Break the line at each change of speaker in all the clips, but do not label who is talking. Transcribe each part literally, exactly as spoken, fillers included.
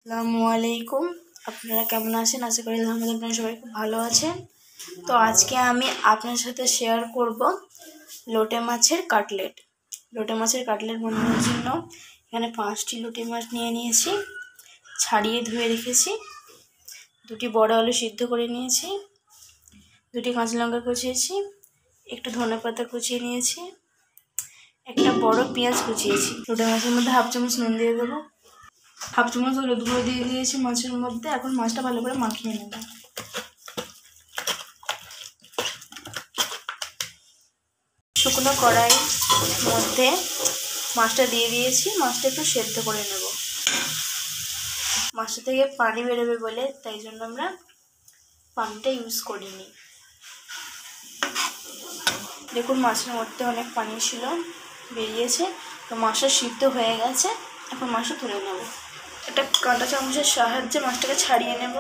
আসসালামু আলাইকুম। আপনারা কেমন আছেন? আশা করি আলহামদুলিল্লাহ আপনারা সবাই খুব ভালো আছেন। তো আজকে আমি আপনার সাথে শেয়ার করব লোটে মাছের কাটলেট। লোটে মাছের কাটলেট বানানোর জন্য এখানে পাঁচটি লোটে মাছ নিয়ে নিয়েছি, ছাড়িয়ে ধুয়ে রেখেছি। দুটি বড় আলু সিদ্ধ করে নিয়েছি, দুটি কাঁচা লঙ্কা কুচিয়েছি, একটু ধনেপাতা কুচিয়ে নিয়েছি, একটা বড় পেঁয়াজ কুচিয়েছি। লোটে মাছের মধ্যে হাফ চামচ নুন দিয়ে দেবো, হাফ চামচ হলুদ গুঁড়ো দিয়ে দিয়েছি মাছের মধ্যে। এখন মাছটা ভালো করে মাখিয়ে নেব। শুকনো কড়াই মধ্যে মাছটা দিয়ে দিয়েছি, মাছটা একটু সেদ্ধ করে নেব। মাছটা থেকে পানি বেরোবে বলে তাই জন্য আমরা পানিটা ইউজ করিনি। দেখুন মাছের মধ্যে অনেক পানি ছিল, বেরিয়েছে। তো মাছটা সিদ্ধ হয়ে গেছে, এখন মাছটা তুলে নেব। একটা কাঁটা চামচের সাহায্যে মাছটাকে ছাড়িয়ে নেব।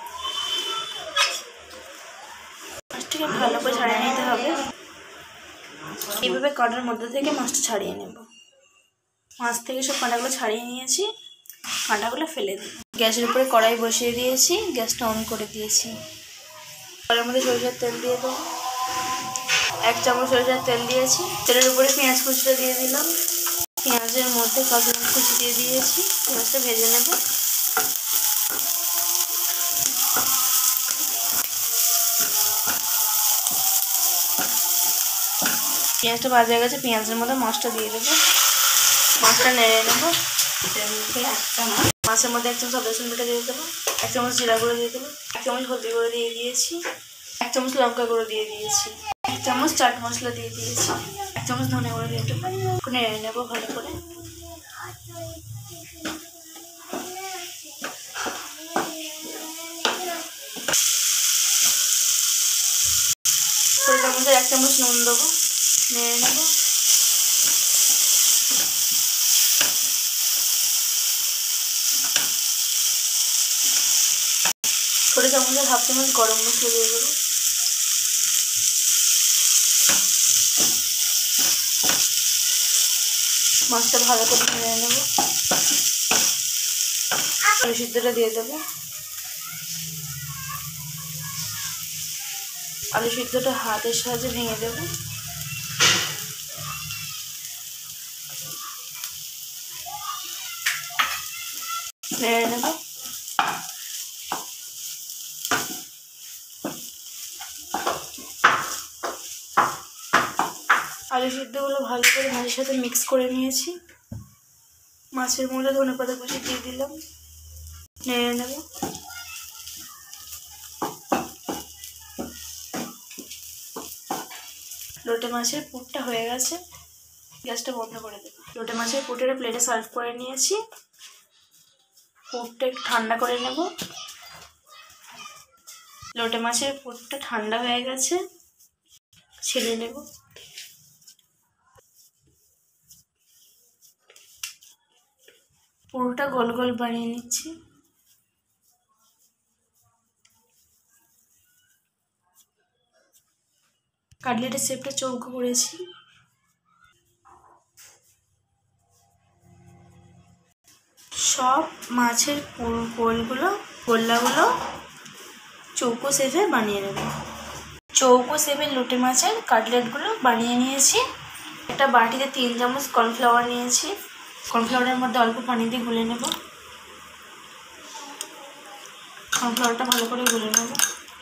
মাছটাকে ভালো করে ছাড়িয়ে নিতে হবে। এইভাবে কাঁটার মধ্যে থেকে মাছটা ছাড়িয়ে নেব। মাছ থেকে সব কাঁটাগুলো ছাড়িয়ে নিয়েছি, কাঁটাগুলো ফেলে দিই। গ্যাসের উপরে কড়াই বসিয়ে দিয়েছি, গ্যাসটা অন করে দিয়েছি। কড়াইয়ের মধ্যে সরিষার তেল দিয়ে দেবো। এক চামচ সরিষার তেল দিয়েছি। তেলের উপরে পেঁয়াজ কুচিটা দিয়ে দিলাম। পেঁয়াজের মধ্যে কাঁচা লঙ্কা কুচি দিয়ে দিয়েছি, পেঁয়াজটা ভেজে নেব। পেঁয়াজটা ভাজা হয়ে গেছে, পেঁয়াজের মধ্যে মাছটা দিয়ে দেবো। মাছটা নেড়ে নেবো। মাছের মধ্যে এক চামচ আদা রসুন বাটা দিয়ে দেবো, এক চামচ জিরা গুঁড়ো দিয়ে দেবো, এক চামচ হলদি গুঁড়ো দিয়ে দিয়েছি, এক চামচ লঙ্কা গুঁড়ো দিয়ে দিয়েছি, এক চামচ চাট মশলা দিয়ে দিয়েছি, এক চামচ ধনে গুঁড়ো দিয়ে দেবো। নেড়ে নেবো ভালো করে। ছোটো চামচের এক চামচ নুন দেবো, নেড়ে নেবো। ছোটো চামচের হাফ চামচ গরম মশলা দিয়ে দেবো। মাছটা ভালো করে নেড়ে নেবো। আলু সিদ্ধটা দিয়ে দেবো। আলু সিদ্ধটা হাতের সাহায্যে ভেঙে দেবো। নেড়ে নেব। আলু সিদ্ধগুলো ভালো করে মাছের সাথে মিক্স করে নিয়েছি। মাছের মধ্যে ধনেপাতা কুচি দিয়ে দিলাম, নেড়ে নেব। লোটে মাছের পুরটা হয়ে গেছে, গ্যাসটা বন্ধ করে দেব। লোটে মাছের পুরটা প্লেটে সার্ভ করে নিয়েছি। পুরটা একটু ঠান্ডা করে নেব। লোটে মাছের পুরটা ঠান্ডা হয়ে গেছে, ছেড়ে নেব। পুরোটা গোল গোল বানিয়ে নিচ্ছি। কাটলেটের শেপটা চৌকো করেছি। সব মাছের গোলগুলো গোল্লাগুলো চৌকো শেপে বানিয়ে নেব। চৌকো শেপের লোটে মাছের কাটলেটগুলো বানিয়ে নিয়েছি। একটা বাটিতে তিন চামচ কর্নফ্লাওয়ার নিয়েছি। কর্নফ্লাওয়ারের মধ্যে অল্প পানি দিয়ে গুলে নেব। কর্নফ্লাওয়ারটা ভালো করে গুলে নেব।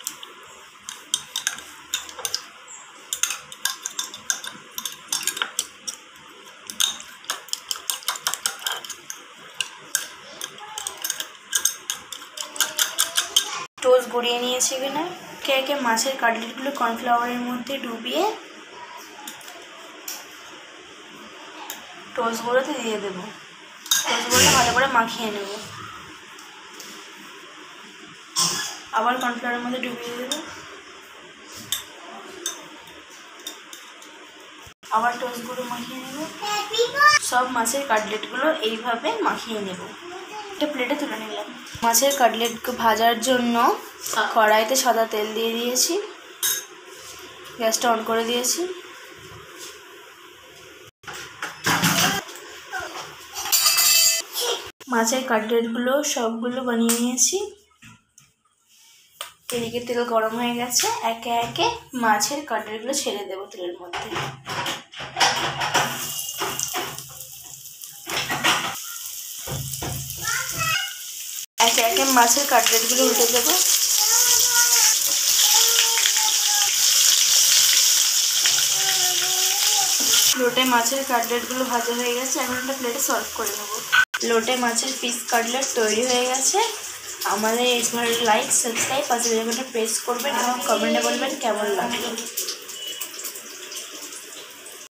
টোস্ট গড়িয়ে নিয়েছি এখানে। একে একে মাছের কাটলেটগুলো কর্নফ্লাওয়ারের মধ্যে ডুবিয়ে টোস্ট গুঁড়োতে দিয়ে দেবো। টোস্ট গুঁড়োটা ভালো করে মাখিয়ে নেব। আবার কর্নফ্লাওয়ারের মধ্যে ডুবিয়ে দেবো। আবার টোস্ট গুঁড়ো মাখিয়ে নেব। সব মাছের কাটলেটগুলো এইভাবে মাখিয়ে নেব। একটা প্লেটে তুলে নিলাম। মাছের কাটলেট ভাজার জন্য কড়াইতে সাদা তেল দিয়ে দিয়েছি, গ্যাসটা অন করে দিয়েছি। মাছের কাটলেটগুলো সবগুলো বানিয়ে নিয়েছি। এদিকে তেল গরম হয়ে গেছে, একে একে মাছের কাটলেটগুলো ছেড়ে দেবো তেলের মধ্যে। একে একে মাছের কাটলেটগুলো উল্টে দেবো। লোটে মাছের কাটলেটগুলো ভাজা হয়ে গেছে, এখন একটা প্লেটে সার্ভ করে নেব। লোটে মাছের পিস কাটলেট তৈরি হয়ে গেছে। আমাদের এই ধরনের লাইক সাবস্ক্রাইব পাশে বেল আইকনটা প্রেস করবেন এবং কমেন্টে বলবেন কেমন লাগলো।